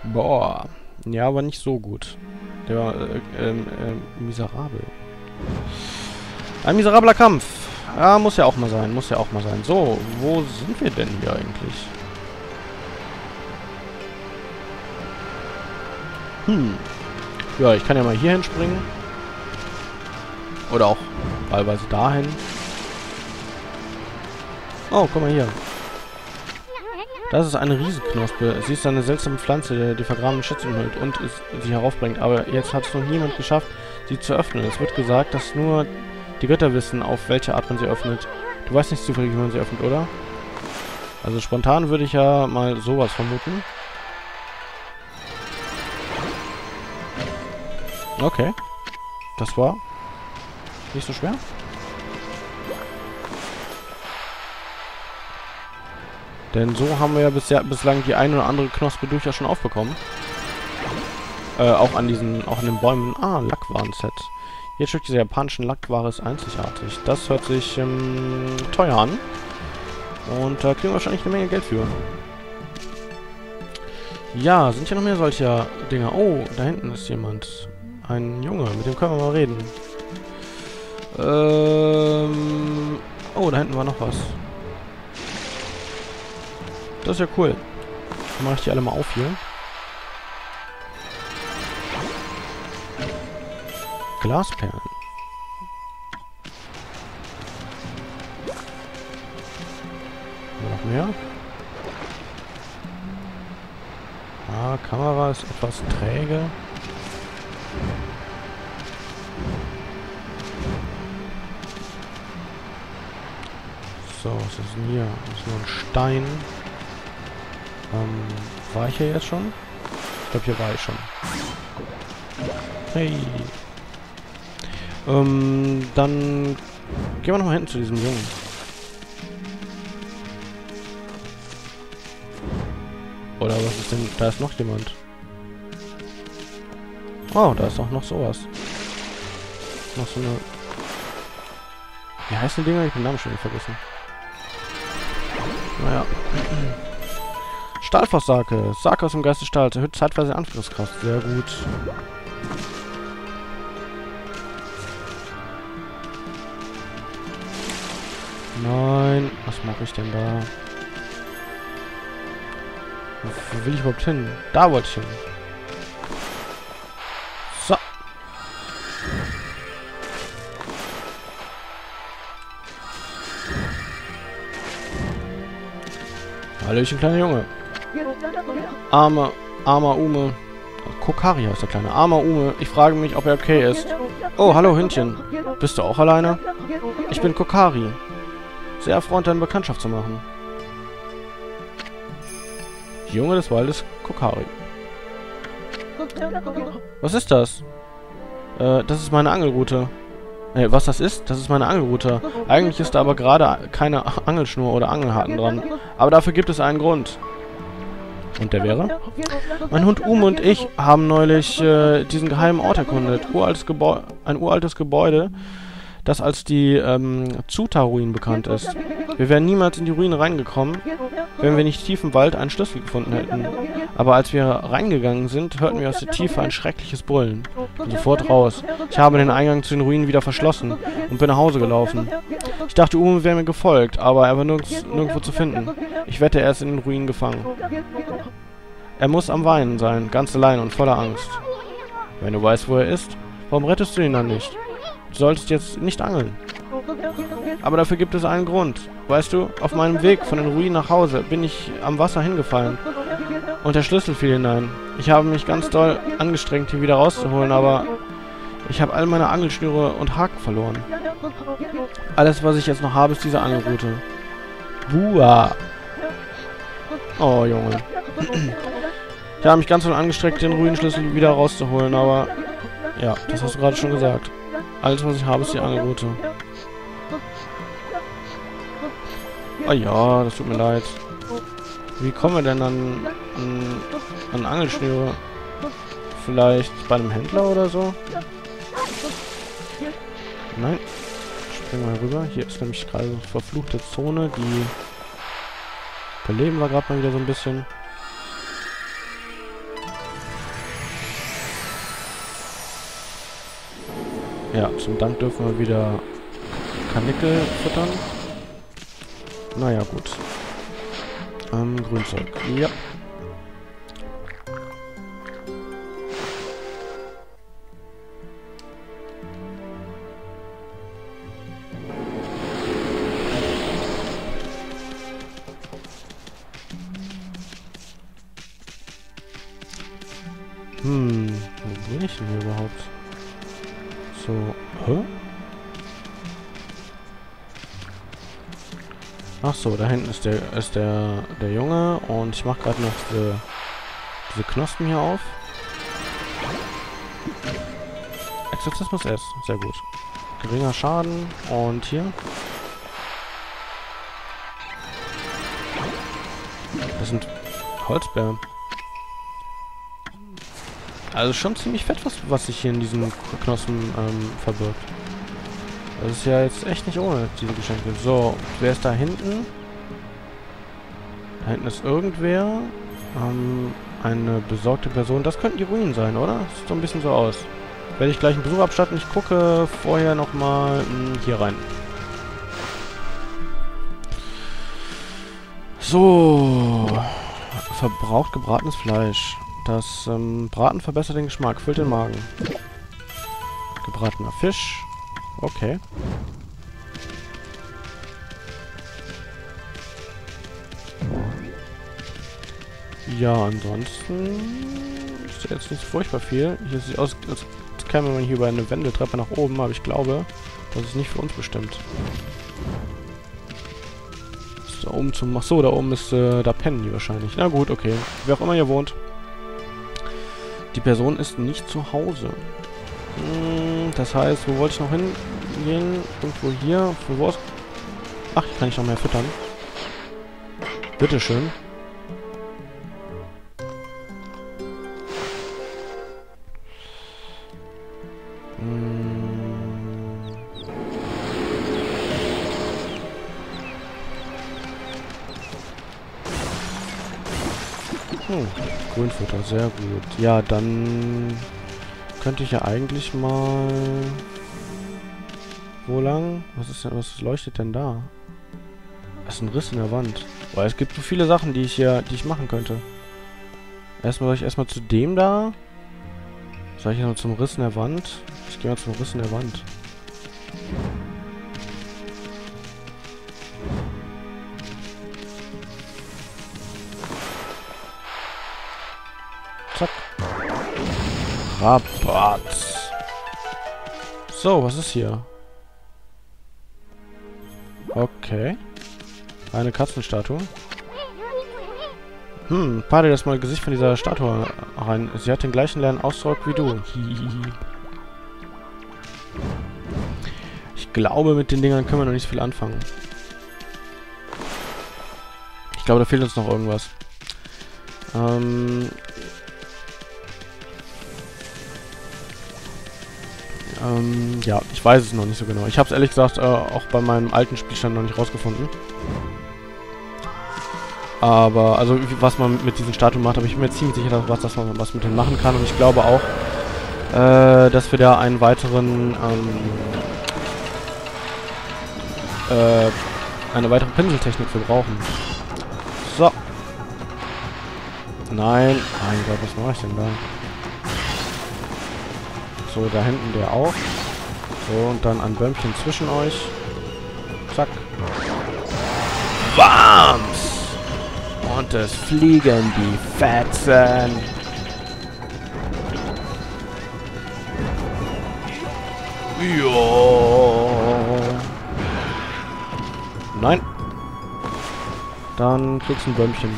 Boah. Ja, aber nicht so gut. Der war, miserabel. Ein miserabler Kampf. Ja, muss ja auch mal sein, muss ja auch mal sein. So, wo sind wir denn hier eigentlich? Ja, ich kann ja mal hier hinspringen. Oder auch wahlweise dahin. Oh, guck mal hier. Das ist eine Riesenknospe. Sie ist eine seltsame Pflanze, die vergrabenen Schätze umhüllt und sie heraufbringt. Aber jetzt hat es noch niemand geschafft, sie zu öffnen. Es wird gesagt, dass nur die Götter wissen, auf welche Art man sie öffnet. Du weißt nicht zufällig, wie man sie öffnet, oder? Also spontan würde ich ja mal sowas vermuten. Okay. Das war nicht so schwer. Denn so haben wir ja bislang die eine oder andere Knospe durchaus schon aufbekommen. Auch an den Bäumen. Ah, Lackwaren-Set. Hier steht, diese japanischen Lackware ist einzigartig. Das hört sich teuer an. Und da kriegen wir wahrscheinlich eine Menge Geld für. Ja, sind hier noch mehr solcher Dinger? Oh, da hinten ist jemand. Ein Junge, mit dem können wir mal reden. Oh, da hinten war noch was. Das ist ja cool. Dann mache ich die alle mal auf hier. Glasperlen. Noch mehr. Ah, Kamera ist etwas träge. So, was ist denn hier? Das ist nur ein Stein. War ich hier jetzt schon? Ich glaube, hier war ich schon. Hey. Dann gehen wir nochmal hinten zu diesem Jungen. Oder was ist denn? Da ist noch jemand. Oh, da ist auch noch sowas. Noch so eine... Wie heißen die Dinger? Ich hab den Namen schon vergessen. Naja. Stahlfosssake. Sake aus dem Geist des Stahls. Erhöht zeitweise Angriffskraft. Sehr gut. Nein. Was mache ich denn da? Wo will ich überhaupt hin? Da wollte ich hin. So. Hallöchen, kleiner Junge. Armer Ume. Kokari heißt der Kleine. Armer Ume. Ich frage mich, ob er okay ist. Oh, hallo Hündchen. Bist du auch alleine? Ich bin Kokari. Sehr erfreut, deine Bekanntschaft zu machen. Junge des Waldes, Kokari. Was ist das? Das ist meine Angelrute. Was das ist? Das ist meine Angelrute. Eigentlich ist da aber gerade keine Angelschnur oder Angelhaken dran. Aber dafür gibt es einen Grund. Und der wäre? Mein Hund Ume und ich haben neulich diesen geheimen Ort erkundet. Ein uraltes Gebäude, das als die Tsuta-Ruinen bekannt ist. Wir wären niemals in die Ruinen reingekommen, wenn wir nicht tief im Wald einen Schlüssel gefunden hätten. Aber als wir reingegangen sind, hörten wir aus der Tiefe ein schreckliches Brüllen. Sofort raus. Ich habe den Eingang zu den Ruinen wieder verschlossen und bin nach Hause gelaufen. Ich dachte, Ume wäre mir gefolgt, aber er war nirgendwo zu finden. Ich wette, er ist in den Ruinen gefangen. Er muss am Weinen sein, ganz allein und voller Angst. Wenn du weißt, wo er ist, warum rettest du ihn dann nicht? Du solltest jetzt nicht angeln. Aber dafür gibt es einen Grund. Weißt du, auf meinem Weg von den Ruinen nach Hause bin ich am Wasser hingefallen. Und der Schlüssel fiel hinein. Ich habe mich ganz doll angestrengt, ihn wieder rauszuholen, aber ich habe all meine Angelschnüre und Haken verloren. Alles, was ich jetzt noch habe, ist diese Angelrute. Buah. Oh, Junge. Ich habe mich ganz doll angestrengt, den Ruinenschlüssel wieder rauszuholen, aber... Ja, das hast du gerade schon gesagt. Alles, was ich habe, ist die Angelrute. Oh ja, das tut mir leid. Wie kommen wir denn an Angelschnüre? Vielleicht bei einem Händler oder so? Nein. Springen wir rüber. Hier ist nämlich gerade so eine verfluchte Zone, die beleben wir gerade mal wieder so ein bisschen. Ja, zum Dank dürfen wir wieder Karnickel füttern. Naja, gut. Grünzeug. Ja. Wo bin ich denn hier überhaupt? So, hä? Ach so, da hinten ist der Junge und ich mache gerade noch diese Knospen hier auf. Exorzismus S, sehr gut. Geringer Schaden und hier. Das sind Holzbären. Also schon ziemlich fett, was sich hier in diesen Knospen verbirgt. Das ist ja jetzt echt nicht ohne, diese Geschenke. So, wer ist da hinten? Da hinten ist irgendwer. Eine besorgte Person. Das könnten die Ruinen sein, oder? Sieht so ein bisschen so aus. Werde ich gleich einen Besuch abstatten. Ich gucke vorher nochmal hier rein. So. Verbraucht gebratenes Fleisch. Das Braten verbessert den Geschmack, füllt den Magen. Gebratener Fisch. Okay. Ja, ansonsten ist jetzt nicht so furchtbar viel. Hier sieht aus, als käme man hier über eine Wendeltreppe nach oben, aber ich glaube, das ist nicht für uns bestimmt. Ist da oben zum... Achso, da oben ist... da pennen die wahrscheinlich. Na gut, okay. Wer auch immer hier wohnt. Die Person ist nicht zu Hause. Das heißt, wo wollte ich noch hingehen? Irgendwo hier. Von wo aus? Ach, hier kann ich noch mehr füttern. Bitteschön. Grünfutter, sehr gut. Ja, dann könnte ich ja eigentlich mal... Wo lang? Was leuchtet denn da? Das ist ein Riss in der Wand. Boah, es gibt so viele Sachen, die ich machen könnte. Soll ich erstmal zu dem da? Soll ich noch zum Riss in der Wand? Ich gehe mal zum Riss in der Wand. Zack. Rabatt. So, was ist hier? Okay. Eine Katzenstatue. Pade das mal Gesicht von dieser Statue rein. Sie hat den gleichen leeren Ausdruck wie du. Ich glaube, mit den Dingern können wir noch nicht so viel anfangen. Ich glaube, da fehlt uns noch irgendwas. Ja, ich weiß es noch nicht so genau. Ich habe es ehrlich gesagt auch bei meinem alten Spielstand noch nicht rausgefunden. Aber, also, was man mit diesen Statuen macht, aber ich bin mir ziemlich sicher, dass man was mit denen machen kann. Und ich glaube auch, dass wir da einen weiteren, eine weitere Pinseltechnik für brauchen. So. Nein. Mein Gott, was mache ich denn da? So, da hinten der auch. So, und dann ein Bäumchen zwischen euch. Zack. Bams! Und es fliegen die Fetzen. Jo. Nein. Dann kriegst du ein Bäumchen.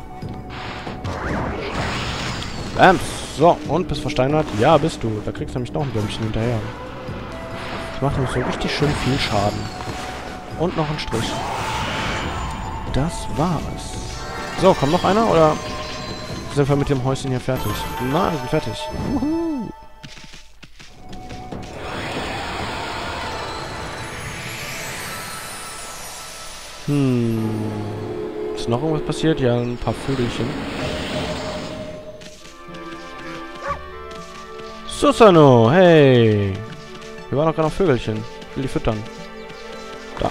Bams. So, und bist versteinert? Ja, bist du. Da kriegst du nämlich noch ein Bäumchen hinterher. Das macht nämlich so richtig schön viel Schaden. Und noch ein Strich. Das war's. So, kommt noch einer, oder sind wir mit dem Häuschen hier fertig? Nein, wir sind fertig. Wuhu. Ist noch irgendwas passiert? Ja, ein paar Vögelchen. Susano, hey! Hier waren noch gerade noch Vögelchen. Ich will die füttern. Da.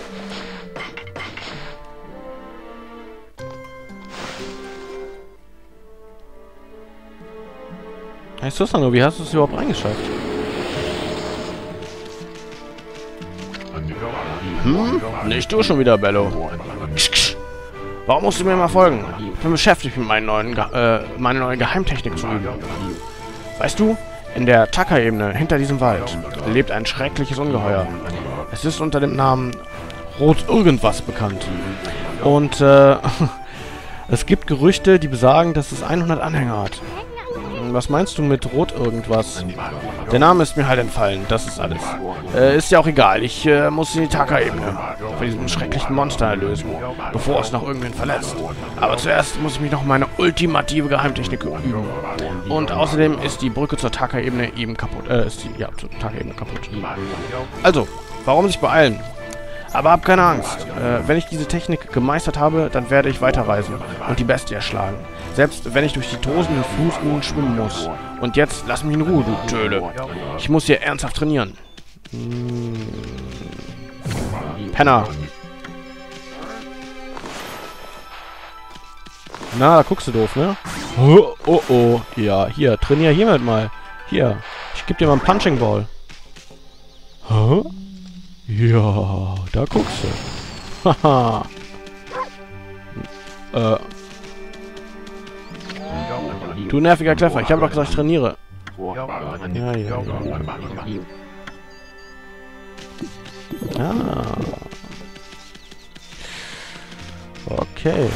Hey Susano, wie hast du es überhaupt reingeschafft? Nicht du schon wieder, Bello. Warum musst du mir mal folgen? Ich bin beschäftigt mit meine neue Geheimtechnik zu üben. Weißt du, in der Taka-Ebene hinter diesem Wald lebt ein schreckliches Ungeheuer. Es ist unter dem Namen Rot-Irgendwas bekannt. Und es gibt Gerüchte, die besagen, dass es 100 Anhänger hat. Was meinst du mit Rot-Irgendwas? Der Name ist mir halt entfallen, das ist alles. Ist ja auch egal, ich muss in die Taka-Ebene von diesem schrecklichen Monster erlösen, bevor es noch irgendwen verletzt. Aber zuerst muss ich mich noch meine ultimative Geheimtechnik üben. Und außerdem ist die Brücke zur Taka-Ebene eben kaputt. Zur Taka-Ebene kaputt. Also, warum sich beeilen? Aber hab keine Angst. Wenn ich diese Technik gemeistert habe, dann werde ich weiterreisen und die Bestie erschlagen. Selbst wenn ich durch die tosenden Flutruhen schwimmen muss. Und jetzt lass mich in Ruhe, du Töle. Ich muss hier ernsthaft trainieren. Penner. Na, da guckst du doof, ne? Oh, oh, oh. Ja, hier, trainier hiermit mal. Hier, ich geb dir mal einen Punching Ball. Hä? Ja, da guckst du. Haha. Du nerviger Kleffer, ich habe doch gesagt, ich trainiere. Ja. Ah. Okay.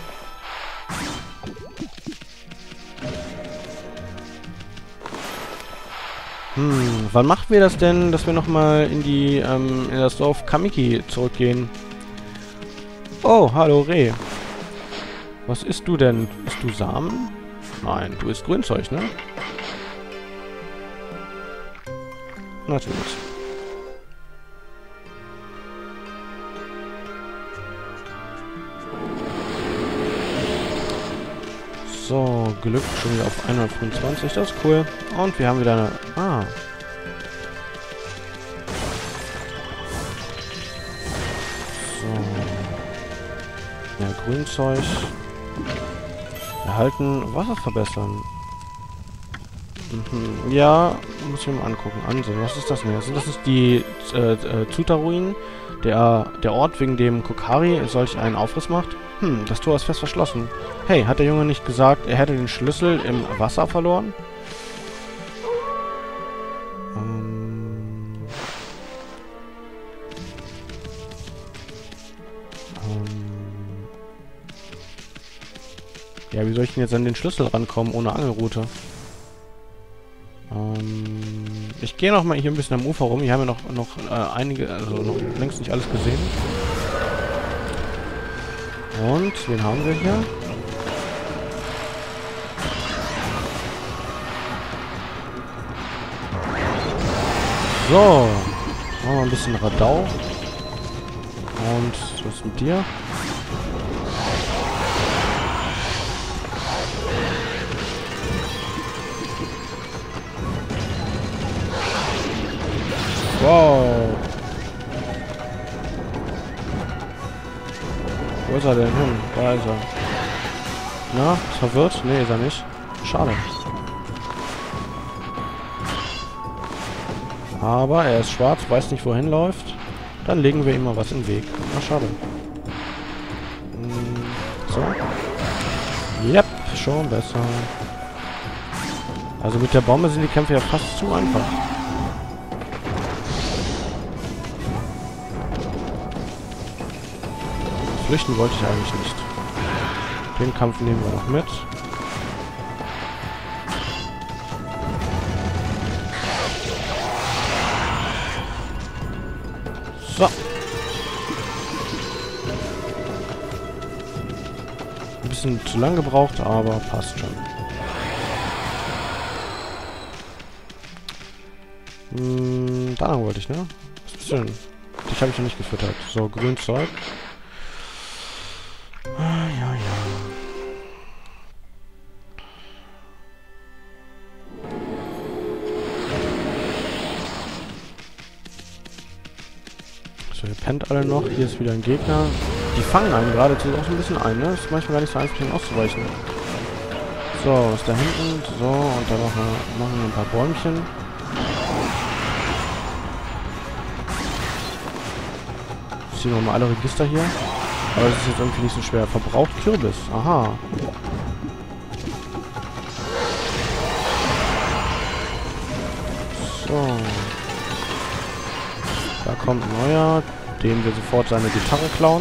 Wann machen wir das denn, dass wir nochmal in das Dorf Kamiki zurückgehen? Oh, hallo Reh. Was isst du denn? Isst du Samen? Nein, du isst Grünzeug, ne? Natürlich. So, Glück schon wieder auf 125, das ist cool. Und wir haben wieder eine... Ah. So. Ja, Grünzeug. Erhalten, Wasser verbessern. Ja, muss ich mir mal angucken. Ansehen, was ist das denn jetzt? Das ist die Tsuta-Ruinen. Der Ort, wegen dem Kokari solch einen Aufriss macht. Das Tor ist fest verschlossen. Hey, hat der Junge nicht gesagt, er hätte den Schlüssel im Wasser verloren? Ja, wie soll ich denn jetzt an den Schlüssel rankommen ohne Angelrute? Ich gehe noch mal hier ein bisschen am Ufer rum. Hier haben wir noch einige, also noch längst nicht alles gesehen. Und, wen haben wir hier? So. Machen wir ein bisschen Radau. Und, was ist mit dir? Wow. Wo ist er denn hin? Da ist er. Na, ist verwirrt? Nee, ist er nicht. Schade. Aber er ist schwarz, weiß nicht, wohin läuft. Dann legen wir ihm mal was in den Weg. Na, schade. So. Yep, schon besser. Also mit der Bombe sind die Kämpfe ja fast zu einfach. Flüchten wollte ich eigentlich nicht. Den Kampf nehmen wir noch mit. So. Ein bisschen zu lang gebraucht, aber passt schon. Danach wollte ich, ne? Was bist du denn? Dich habe ich noch nicht gefüttert. So, Grünzeug. Ja. pennt alle noch. Hier ist wieder ein Gegner. Die fangen einen geradezu auch so ein bisschen ein, ne? Ist manchmal gar nicht so einfach, denen auszuweichen. So, was ist da hinten? So, und dann machen wir ein paar Bäumchen. Ziehen wir mal alle Register hier. Aber das ist jetzt irgendwie nicht so schwer. Verbraucht Kürbis. Aha. So. Da kommt ein neuer, dem wir sofort seine Gitarre klauen.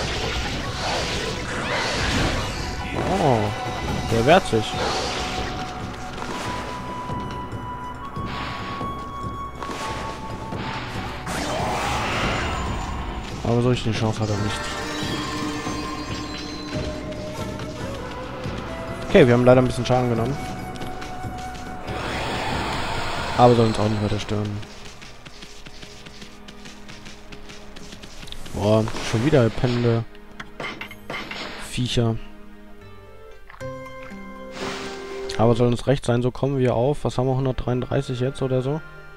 Oh, der wehrt sich. Aber so richtig eine Chance hat er nicht. Okay, wir haben leider ein bisschen Schaden genommen. Aber soll uns auch nicht weiter stören. Boah, schon wieder pennende Viecher. Aber soll uns recht sein, so kommen wir auf. Was haben wir, 133 jetzt oder so?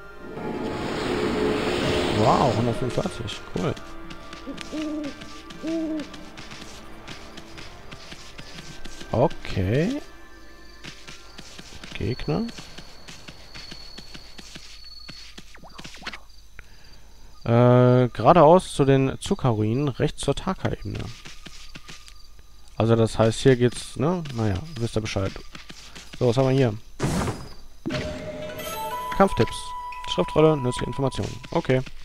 Wow, 145. Cool. Okay. Gegner. Geradeaus zu den Zuckerruinen, rechts zur Taka-Ebene. Also das heißt, hier geht's, ne? Naja, wisst ihr Bescheid. So, was haben wir hier? Kampftipps. Schriftrolle, nützliche Informationen. Okay.